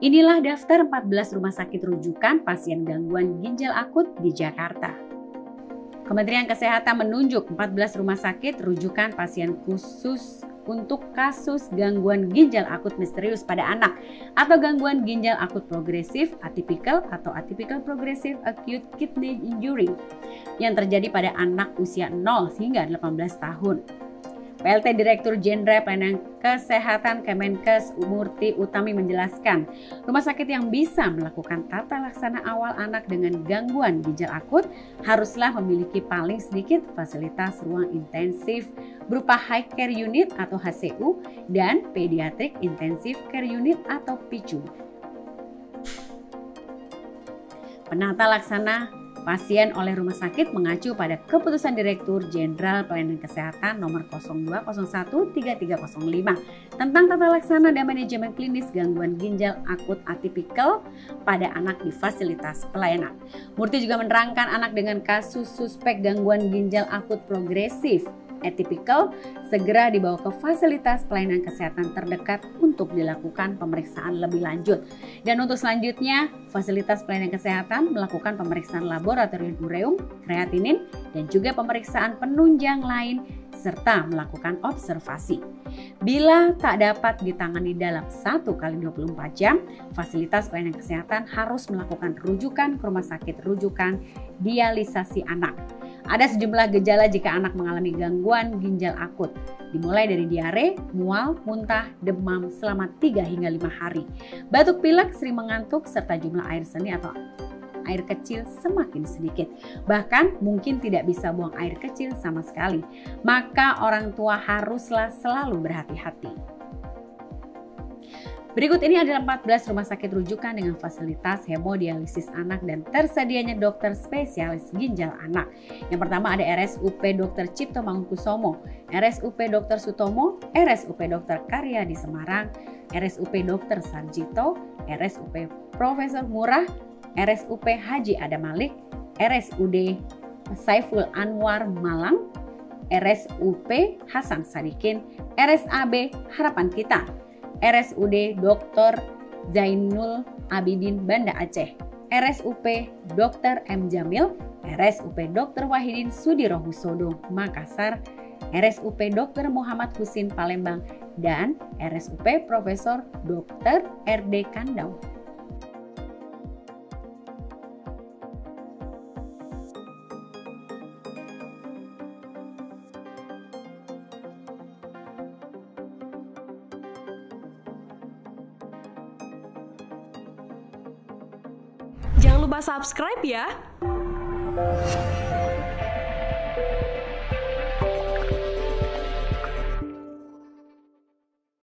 Inilah daftar 14 rumah sakit rujukan pasien gangguan ginjal akut di Jakarta. Kementerian Kesehatan menunjuk 14 rumah sakit rujukan pasien khusus untuk kasus gangguan ginjal akut misterius pada anak atau gangguan ginjal akut progresif, atipikal atau atypical progressive acute kidney injury yang terjadi pada anak usia 0 hingga 18 tahun. PLT Direktur Jenderal Pelayanan Kesehatan Kemenkes Murti Utami menjelaskan, rumah sakit yang bisa melakukan tata laksana awal anak dengan gangguan ginjal akut haruslah memiliki paling sedikit fasilitas ruang intensif berupa High Care Unit atau HCU dan Pediatric Intensive Care Unit atau PICU. Penata laksana pasien oleh rumah sakit mengacu pada Keputusan Direktur Jenderal Pelayanan Kesehatan Nomor 0201-3305 tentang tata laksana dan manajemen klinis gangguan ginjal akut atipikal pada anak di fasilitas pelayanan. Murti juga menerangkan anak dengan kasus suspek gangguan ginjal akut progresif atypical segera dibawa ke fasilitas pelayanan kesehatan terdekat untuk dilakukan pemeriksaan lebih lanjut. Dan untuk selanjutnya, fasilitas pelayanan kesehatan melakukan pemeriksaan laboratorium ureum, kreatinin, dan juga pemeriksaan penunjang lain serta melakukan observasi. Bila tak dapat ditangani dalam 1x24 jam, fasilitas pelayanan kesehatan harus melakukan rujukan ke rumah sakit rujukan dialisasi anak. Ada sejumlah gejala jika anak mengalami gangguan ginjal akut, dimulai dari diare, mual, muntah, demam selama 3 hingga 5 hari, batuk pilek, sering mengantuk, serta jumlah air seni atau air kecil semakin sedikit. Bahkan mungkin tidak bisa buang air kecil sama sekali. Maka orang tua haruslah selalu berhati-hati. Berikut ini adalah 14 rumah sakit rujukan dengan fasilitas hemodialisis anak dan tersedianya dokter spesialis ginjal anak. Yang pertama ada RSUP Dr. Cipto Mangunkusumo, RSUP Dr. Sutomo, RSUP Dr. Karya di Semarang, RSUP Dr. Sarjito, RSUP Profesor Murah, RSUP Haji Adam Malik, RSUD Saiful Anwar Malang, RSUP Hasan Sadikin, RSAB Harapan Kita, RSUD Dr. Zainul Abidin Banda Aceh, RSUP Dr. M. Jamil, RSUP Dr. Wahidin Sudirohusodo Makassar, RSUP Dr. Muhammad Husin Palembang, dan RSUP Profesor Dr. RD Kandau. Jangan lupa subscribe ya.